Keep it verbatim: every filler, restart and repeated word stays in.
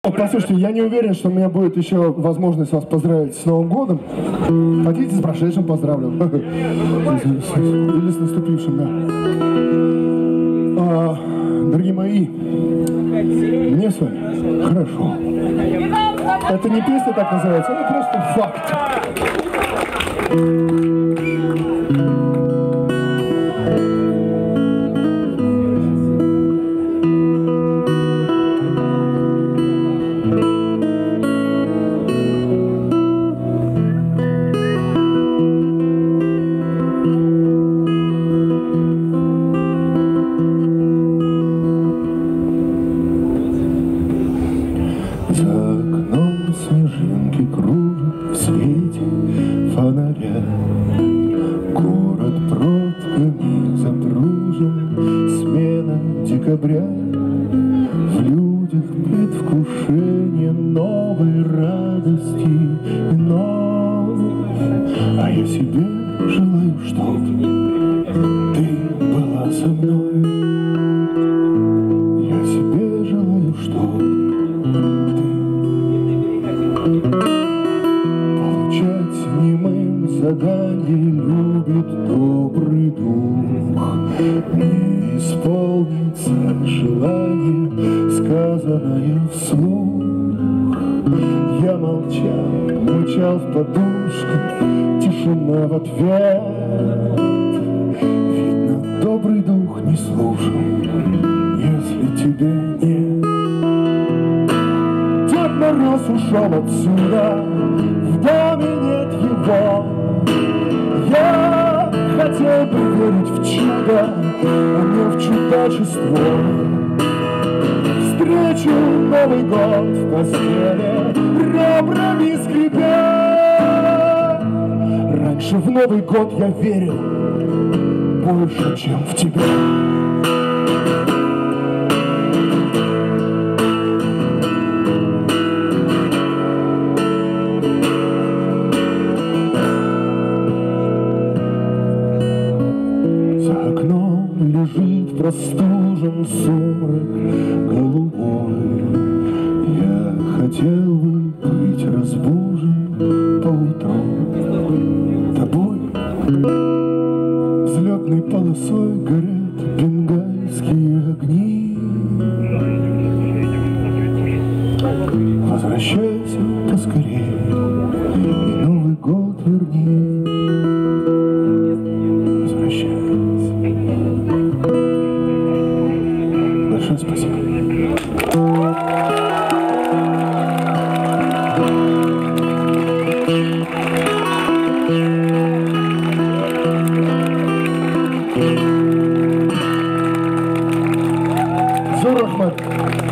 Послушайте, я не уверен, что у меня будет еще возможность вас поздравить с Новым годом. Хотите, с прошедшим поздравлю. Или с наступившим, да. А, дорогие мои, мне с вами хорошо. Это не песня так называется, это просто факт. За окном снежинки кружат в свете фонаря. Город пробками запружен, смена декабря. В людях предвкушение новой радости вновь. А я себе желаю, чтоб ты была со мной. Я себе желаю, чтоб получать немым задание любит добрый дух. Не исполнится желание, сказанное вслух. Я молчал, мычал в подушку, тишина в ответ. Видно, добрый дух не слушал, если тебе нет. Дед Мороз ушел отсюда, в доме нет его. Я хотел бы верить в чудо, а не в чудачество. Встречу Новый год в постели, ребрами скрипя. Раньше в Новый год я верил больше, чем в тебя. За окном лежит простужен сумрак голубой. Я хотел бы быть разбужен поутру тобой. Взлетной полосой горят бенгальские огни. Возвращайся поскорее и Новый год верни. Большое спасибо. Зур Ахмед.